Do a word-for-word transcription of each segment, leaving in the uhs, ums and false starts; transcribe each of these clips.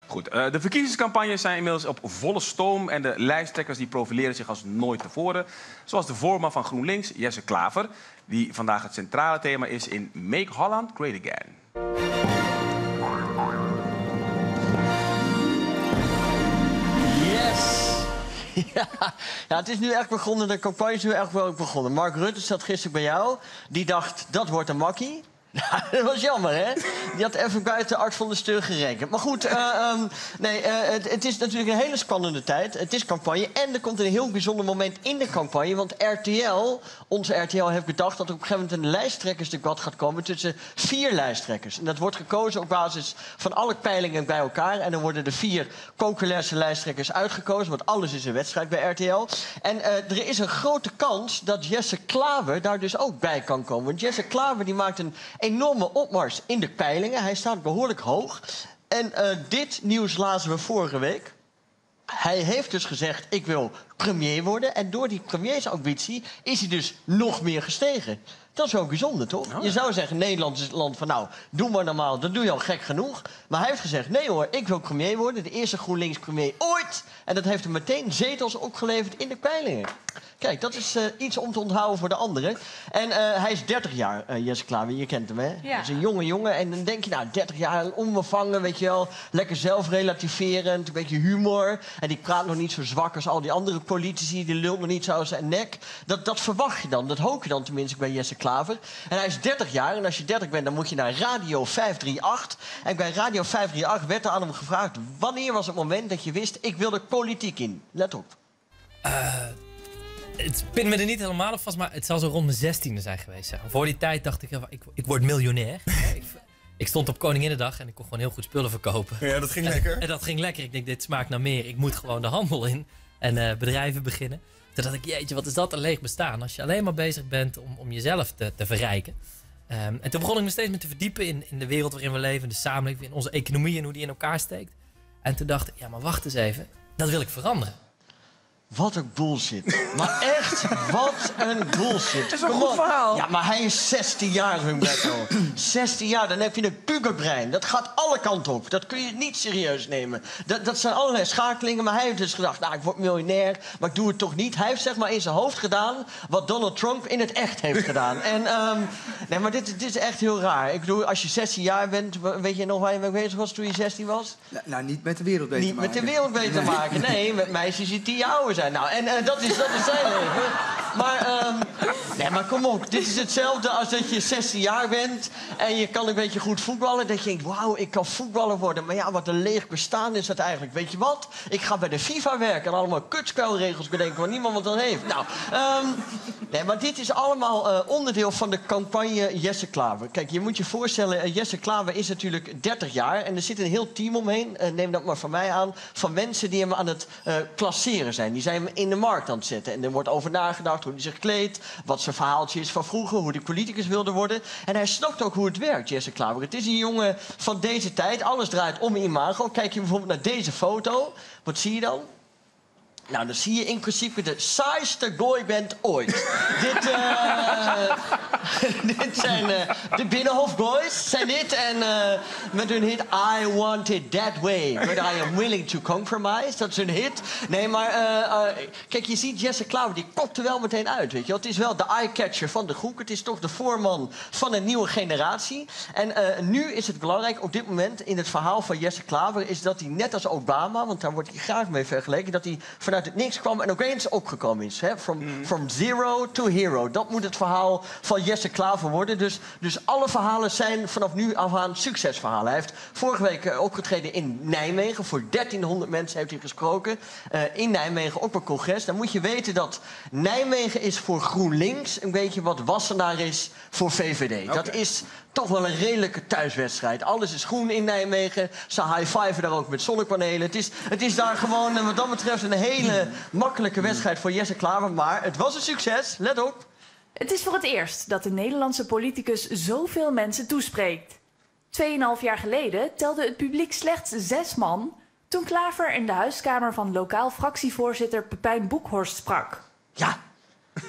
Goed, uh, de verkiezingscampagnes zijn inmiddels op volle stoom en de lijsttrekkers die profileren zich als nooit tevoren. Zoals de voorman van GroenLinks, Jesse Klaver, die vandaag het centrale thema is in Make Holland Great Again. Yes! Ja, ja, het is nu echt begonnen, de campagne is nu echt wel begonnen. Mark Rutte zat gisteren bij jou, die dacht, dat wordt een makkie. Ja, dat was jammer, hè? Die had even buiten Art van der Steur gerekend. Maar goed, uh, um, nee, uh, het, het is natuurlijk een hele spannende tijd. Het is campagne en er komt een heel bijzonder moment in de campagne. Want R T L, onze R T L heeft bedacht dat er op een gegeven moment een lijsttrekkersdebat gaat komen tussen vier lijsttrekkers. En dat wordt gekozen op basis van alle peilingen bij elkaar. En dan worden de vier concurrente lijsttrekkers uitgekozen, want alles is een wedstrijd bij R T L. En uh, er is een grote kans dat Jesse Klaver daar dus ook bij kan komen. Want Jesse Klaver die maakt een enorme opmars in de peilingen. Hij staat behoorlijk hoog. En uh, dit nieuws lazen we vorige week. Hij heeft dus gezegd, ik wil premier worden. En door die premiersambitie is hij dus nog meer gestegen. Dat is wel bijzonder, toch? Oh, ja. Je zou zeggen, Nederland is het land van, nou, doe maar normaal, dat doe je al gek genoeg. Maar hij heeft gezegd, nee hoor, ik wil premier worden. De eerste GroenLinks-premier ooit. En dat heeft hem meteen zetels opgeleverd in de peilingen. Kijk, dat is uh, iets om te onthouden voor de anderen. En uh, hij is dertig jaar, uh, Jesse Klaver, je kent hem, hè? Ja. Dat is een jonge jongen. En dan denk je, nou, dertig jaar, onbevangen, weet je wel. Lekker zelfrelativerend, een beetje humor. En die praat nog niet zo zwak als al die andere politici. Die lult nog niet zo uit zijn nek. Dat, dat verwacht je dan, dat hoop je dan tenminste bij Jesse Klaver. En hij is dertig jaar. En als je dertig bent, dan moet je naar Radio vijf drie acht. En bij Radio vijf drie acht werd er aan hem gevraagd, wanneer was het moment dat je wist, ik wil de politiek in? Let op. Uh... Het pint me er niet helemaal op vast, maar het zal zo rond mijn zestiende zijn geweest. Zeg. Voor die tijd dacht ik, ik, ik word miljonair. ik, ik stond op Koninginnedag en ik kon gewoon heel goed spullen verkopen. Ja, dat ging en, lekker. En dat ging lekker. Ik denk, dit smaakt naar meer. Ik moet gewoon de handel in en uh, bedrijven beginnen. Toen dacht ik, jeetje, wat is dat een leeg bestaan. Als je alleen maar bezig bent om, om jezelf te, te verrijken. Um, en toen begon ik me steeds meer te verdiepen in, in de wereld waarin we leven. In de samenleving, in onze economie en hoe die in elkaar steekt. En toen dacht ik, ja, maar wacht eens even. Dat wil ik veranderen. Wat een bullshit. Maar echt, wat een bullshit. Het is een goed verhaal. Ja, maar hij is zestien jaar, Humberto. zestien jaar, dan heb je een puberbrein. Dat gaat alle kanten op. Dat kun je niet serieus nemen. Dat, dat zijn allerlei schakelingen. Maar hij heeft dus gedacht, nou, ik word miljonair, maar ik doe het toch niet. Hij heeft zeg maar in zijn hoofd gedaan wat Donald Trump in het echt heeft gedaan. En, um, nee, maar dit, dit is echt heel raar. Ik bedoel, als je zestien jaar bent, weet je nog waar je mee bezig was toen je zestien was? Nou, nou niet met de wereld beter niet maken. Niet met de wereld beter nee. maken. Nee, met meisjes die tien jaar ouder zijn. Nou, en uh, dat, is, dat is zijn leven. Maar, um, nee, maar kom op. Dit is hetzelfde als dat je zestien jaar bent en je kan een beetje goed voetballen. Dat je denkt, wauw, ik kan voetballer worden. Maar ja, wat een leeg bestaan is dat eigenlijk. Weet je wat? Ik ga bij de FIFA werken en allemaal kutspelregels bedenken waar niemand wat aan heeft. Nou, um, nee, maar dit is allemaal uh, onderdeel van de campagne Jesse Klaver. Kijk, je moet je voorstellen, uh, Jesse Klaver is natuurlijk dertig jaar en er zit een heel team omheen. Uh, neem dat maar van mij aan. Van mensen die hem aan het uh, klasseren zijn. Die zijn hem in de markt aan het zetten. En er wordt over nagedacht hoe hij zich kleedt, wat zijn verhaaltje is van vroeger, hoe hij politicus wilde worden. En hij snapt ook hoe het werkt, Jesse Klaver. Het is een jongen van deze tijd. Alles draait om imago. Kijk je bijvoorbeeld naar deze foto. Wat zie je dan? Nou, dan zie je in principe de saaiste boyband ooit. dit, uh, dit zijn uh, de Binnenhof Boys, zijn dit. En uh, met hun hit I Want It That Way. But I Am Willing To Compromise. Dat is hun hit. Nee, maar uh, uh, kijk, je ziet Jesse Klaver, die kopt er wel meteen uit, weet je. Het is wel de eye-catcher van de groep. Het is toch de voorman van een nieuwe generatie. En uh, nu is het belangrijk, op dit moment, in het verhaal van Jesse Klaver, is dat hij net als Obama, want daar wordt hij graag mee vergeleken, dat hij vanuit het niks kwam en opeens opgekomen is. Hè? From, mm. from zero to hero. Dat moet het verhaal van Jesse Klaver worden. Dus, dus alle verhalen zijn vanaf nu af aan succesverhalen. Hij heeft vorige week uh, opgetreden in Nijmegen. Voor dertienhonderd mensen heeft hij gesproken. Uh, in Nijmegen op een congres. Dan moet je weten dat Nijmegen is voor GroenLinks een beetje wat Wassenaar is voor V V D. Okay. Dat is toch wel een redelijke thuiswedstrijd. Alles is groen in Nijmegen. Ze high-fiven daar ook met zonnepanelen. Het is, het is daar gewoon, wat dat betreft, een hele makkelijke wedstrijd voor Jesse Klaver. Maar het was een succes. Let op. Het is voor het eerst dat de Nederlandse politicus zoveel mensen toespreekt. Tweeënhalf jaar geleden telde het publiek slechts zes man toen Klaver in de huiskamer van lokaal fractievoorzitter Pepijn Boekhorst sprak. Ja.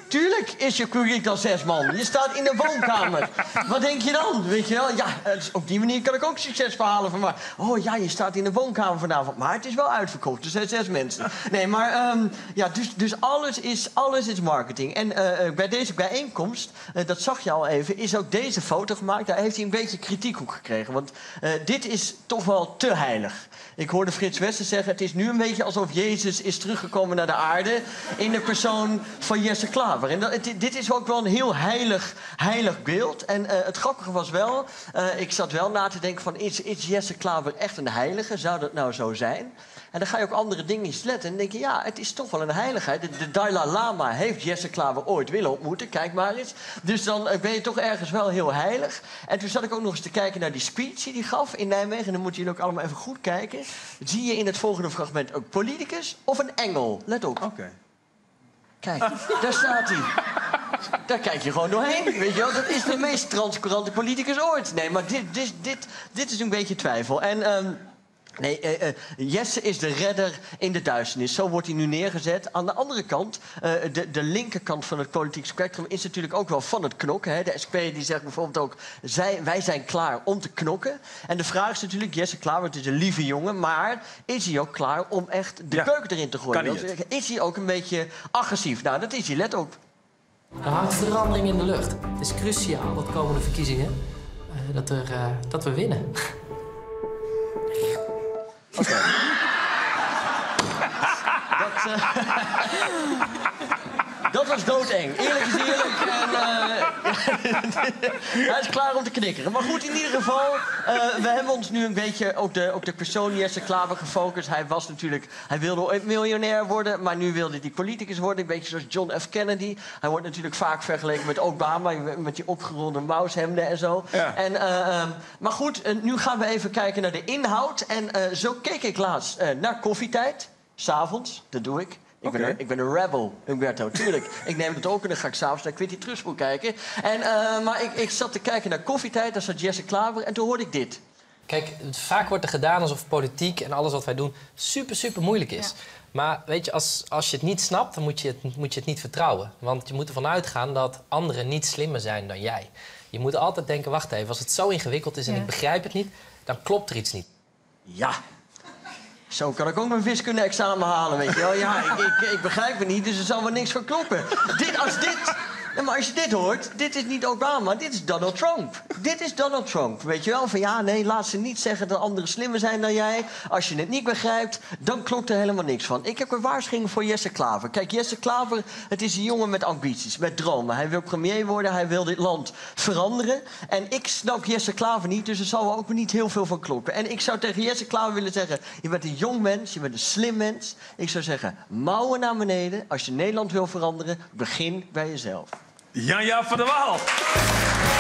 Tuurlijk is je publiek dan zes man. Je staat in een woonkamer. Wat denk je dan? Weet je wel? Ja, op die manier kan ik ook succesverhalen van maken. Oh ja, je staat in een woonkamer vanavond. Maar het is wel uitverkocht. Er zijn zes mensen. Nee, maar um, ja, dus, dus alles, is, alles is marketing. En uh, bij deze bijeenkomst, uh, dat zag je al even, is ook deze foto gemaakt. Daar heeft hij een beetje kritiek op gekregen. Want uh, dit is toch wel te heilig. Ik hoorde Frits Wester zeggen, het is nu een beetje alsof Jezus is teruggekomen naar de aarde in de persoon van Jesse Klaver. En dat, het, dit is ook wel een heel heilig, heilig beeld. En uh, het grappige was wel, uh, ik zat wel na te denken van, is, is Jesse Klaver echt een heilige? Zou dat nou zo zijn? En dan ga je ook andere dingen letten. En dan denk je, ja, het is toch wel een heiligheid. De, de Dalai Lama heeft Jesse Klaver ooit willen ontmoeten. Kijk maar eens. Dus dan ben je toch ergens wel heel heilig. En toen zat ik ook nog eens te kijken naar die speech die hij gaf in Nijmegen. En dan moeten jullie ook allemaal even goed kijken. Zie je in het volgende fragment een politicus of een engel? Let op. Oké. Okay. Kijk, daar staat hij. Daar kijk je gewoon doorheen. Weet je wel? Dat is de meest transparante politicus ooit. Nee, maar dit, dit, dit, dit is een beetje twijfel. En... Um, Nee, uh, uh, Jesse is de redder in de duisternis. Zo wordt hij nu neergezet. Aan de andere kant, uh, de, de linkerkant van het politiek spectrum... is natuurlijk ook wel van het knokken. Hè? De S P die zegt bijvoorbeeld ook... Zij, wij zijn klaar om te knokken. En de vraag is natuurlijk... Jesse Klaver, het is een lieve jongen... maar is hij ook klaar om echt de ja. keuken erin te gooien? Hij is hij ook een beetje agressief? Nou, dat is hij. Let op. Er hangt verandering in de lucht. Het is cruciaal, dat komende verkiezingen... Uh, dat, er, uh, dat we winnen. Oké. Okay. dat, uh, dat was doodeng. Eerlijk is eerlijk. En, uh, hij is klaar om te knikkeren. Maar goed, in ieder geval... Uh, we hebben ons nu een beetje op de, op de persoon Jesse Klaver gefocust. Hij was natuurlijk... Hij wilde ooit miljonair worden, maar nu wilde hij politicus worden. Een beetje zoals John F. Kennedy. Hij wordt natuurlijk vaak vergeleken met Obama... met die opgerolde moushemden en zo. Ja. En, uh, um, maar goed, uh, nu gaan we even kijken naar de inhoud. En uh, zo keek ik laatst uh, naar Koffietijd. 's Avonds, dat doe ik. Ik, okay. ben een, ik ben een rebel, Humberto, tuurlijk. Ik neem het ook en dan ga ik s'avonds naar Quinty Trustpool kijken. En, uh, maar ik, ik zat te kijken naar Koffietijd, daar zat Jesse Klaver en toen hoorde ik dit. Kijk, vaak wordt er gedaan alsof politiek en alles wat wij doen super, super moeilijk is. Ja. Maar weet je, als, als je het niet snapt, dan moet je het, moet je het niet vertrouwen. Want je moet ervan uitgaan dat anderen niet slimmer zijn dan jij. Je moet altijd denken, wacht even, als het zo ingewikkeld is en ja. ik begrijp het niet, dan klopt er iets niet. Ja. Zo kan ik ook mijn wiskunde-examen halen, weet je wel. Ja, ik, ik, ik begrijp het niet, dus er zal wel niks van kloppen. Dit, als dit... Ja, maar als je dit hoort, dit is niet Obama, dit is Donald Trump. Dit is Donald Trump, weet je wel? Van ja, nee, laat ze niet zeggen dat anderen slimmer zijn dan jij. Als je het niet begrijpt, dan klopt er helemaal niks van. Ik heb een waarschuwing voor Jesse Klaver. Kijk, Jesse Klaver, het is een jongen met ambities, met dromen. Hij wil premier worden, hij wil dit land veranderen. En ik snap Jesse Klaver niet, dus er zal ook niet heel veel van kloppen. En ik zou tegen Jesse Klaver willen zeggen... je bent een jong mens, je bent een slim mens. Ik zou zeggen, mouwen naar beneden. Als je Nederland wil veranderen, begin bij jezelf. Jan-Jaap van der Wal.